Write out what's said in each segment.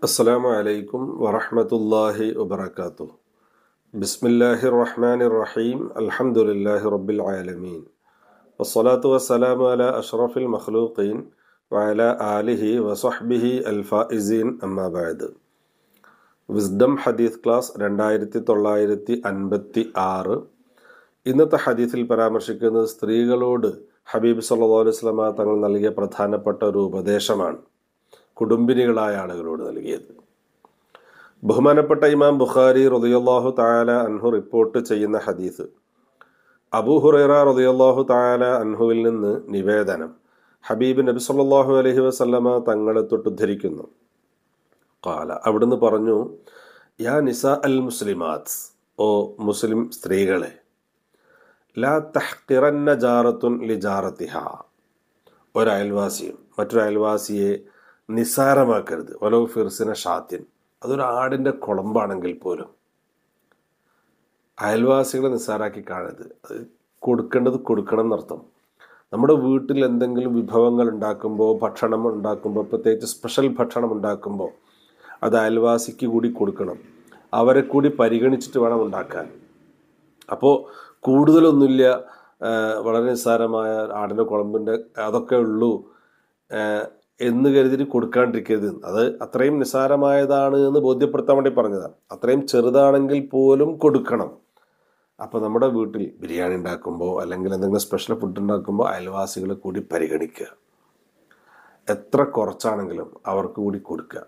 അസ്സലാമു അലൈക്കും വറഹ്മത്തുള്ളാഹി വബറകാതുഹു. ബിസ്മില്ലാഹിർ റഹ്മാനിർ റഹീം. അൽഹംദുലില്ലാഹി റബ്ബിൽ ആലമീൻ. വസ്സലാത്തു വസ്സലാമു അലാ അഷ്റഫിൽ മഖ്ലൂഖീൻ വഅലാ ആലിഹി വസഹ്ബിഹി അൽ ഫായിസീൻ. അമ്മാ ബഅദ്. വിസ്ഡം ഹദീസ് ക്ലാസ് 2956. ഇന്നത്തെ ഹദീസിൽ പരാമർശിക്കുന്നത് സ്ത്രീകളോട് ഹബീബ് സല്ലല്ലാഹു അലൈഹി വസല്ലമ തങ്ങൾ നൽകിയ പ്രധാനപ്പെട്ട ഒരു ഉപദേശമാണ്, കുടുംബിനികളായ ആളുകളോട് നൽകിയത്. ബഹുമാനപ്പെട്ട ഇമാം ബുഖാരി റളിയല്ലാഹു തആല അൻഹു റിപ്പോർട്ട് ചെയ്യുന്ന ഹദീസ്, അബൂ ഹുറൈറ റളിയല്ലാഹു തആല അൻഹുവിൽ നിന്ന് നിവേദനം, ഹബീബ് നബി സല്ലല്ലാഹു അലൈഹി വസല്ലമ തങ്ങളെ തൊട്ട് ഉദ്ധരിക്കുന്നു. ഖാല, അവിടുന്ന് പറഞ്ഞു, യാ നിസാ അൽ മുസ്ലിമാത്ത്, ഓ മുസ്ലിം സ്ത്രീകളെ, ലാ തഹ്ഖിറന്ന ജാറത്തുൻ ലിജാറത്തിഹാ, ഒരയൽവാസിയും മറ്റൊരു അയൽവാസിയെ നിസ്സാരമാക്കരുത്. വലോ ഫിർസിന ഷാത്തിൻ, അതൊരു ആടിൻ്റെ കുളമ്പാണെങ്കിൽ പോലും അയൽവാസികളെ നിസ്സാരാക്കി കാണരുത്. അത് കൊടുക്കേണ്ടത് കൊടുക്കണം എന്നർത്ഥം. നമ്മുടെ വീട്ടിൽ എന്തെങ്കിലും വിഭവങ്ങൾ ഉണ്ടാക്കുമ്പോൾ, ഭക്ഷണം ഉണ്ടാക്കുമ്പോൾ, പ്രത്യേകിച്ച് സ്പെഷ്യൽ ഭക്ഷണം ഉണ്ടാക്കുമ്പോൾ അത് അയൽവാസിക്ക് കൂടി കൊടുക്കണം. അവരെ കൂടി പരിഗണിച്ചിട്ട് വേണം ഉണ്ടാക്കാൻ. അപ്പോൾ കൂടുതലൊന്നുമില്ല, വളരെ നിസ്സാരമായ ആടിൻ്റെ കുളമ്പിൻ്റെ അതൊക്കെ ഉള്ളൂ എന്ന് കരുതിയിട്ട് കൊടുക്കാണ്ടിരിക്കരുത്. അത് അത്രയും നിസ്സാരമായതാണ് എന്ന് ബോധ്യപ്പെടുത്താൻ വേണ്ടി പറഞ്ഞതാണ്. അത്രയും ചെറുതാണെങ്കിൽ പോലും കൊടുക്കണം. അപ്പോൾ നമ്മുടെ വീട്ടിൽ ബിരിയാണി ഉണ്ടാക്കുമ്പോൾ അല്ലെങ്കിൽ എന്തെങ്കിലും സ്പെഷ്യൽ ഫുഡ് ഉണ്ടാക്കുമ്പോൾ അയൽവാസികളെ കൂടി പരിഗണിക്കുക. എത്ര കുറച്ചാണെങ്കിലും അവർക്ക് കൂടി കൊടുക്കുക.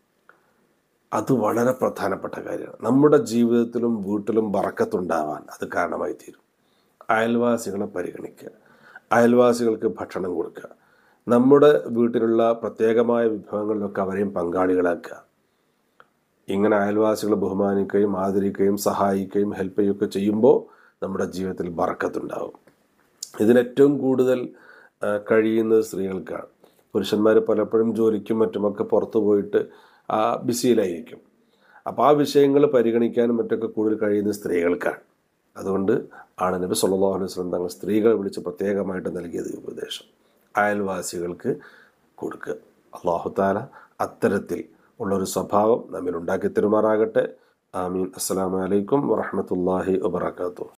അത് വളരെ പ്രധാനപ്പെട്ട കാര്യമാണ്. നമ്മുടെ ജീവിതത്തിലും വീട്ടിലും ബറക്കത്തുണ്ടാവാൻ അത് കാരണമായി തീരും. അയൽവാസികളെ പരിഗണിക്കുക, അയൽവാസികൾക്ക് ഭക്ഷണം കൊടുക്കുക, നമ്മുടെ വീട്ടിലുള്ള പ്രത്യേകമായ വിഭവങ്ങളിലൊക്കെ അവരെയും പങ്കാളികളാക്കുക. ഇങ്ങനെ അയൽവാസികളെ ബഹുമാനിക്കുകയും ആദരിക്കുകയും സഹായിക്കുകയും ഹെൽപ്പ് ചെയ്യുകയൊക്കെ ചെയ്യുമ്പോൾ നമ്മുടെ ജീവിതത്തിൽ ബറക്കത്തുണ്ടാവും. ഇതിനേറ്റവും കൂടുതൽ കഴിയുന്നത് സ്ത്രീകൾക്കാണ്. പുരുഷന്മാർ പലപ്പോഴും ജോലിക്കും മറ്റുമൊക്കെ പുറത്തു പോയിട്ട് ബിസിയിലായിരിക്കും. അപ്പോൾ ആ വിഷയങ്ങൾ പരിഗണിക്കാനും മറ്റൊക്കെ കൂടുതൽ കഴിയുന്നത് സ്ത്രീകൾക്കാണ്. അതുകൊണ്ട് ആണ് നബി സല്ലല്ലാഹു അലൈഹി വസല്ലം തങ്ങൾ സ്ത്രീകളെ വിളിച്ച് പ്രത്യേകമായിട്ട് നൽകിയത് ഉപദേശം, അയൽവാസികൾക്ക് കൊടുക്കുക. അല്ലാഹു തആല അത്തരത്തിൽ ഉള്ളൊരു സ്വഭാവം നമ്മിൽ ഉണ്ടാക്കി തരുമാറാകട്ടെ. ആമീൻ. അസ്സലാമു അലൈക്കും വറഹ്മത്തുള്ളാഹി വബറകാതുഹു.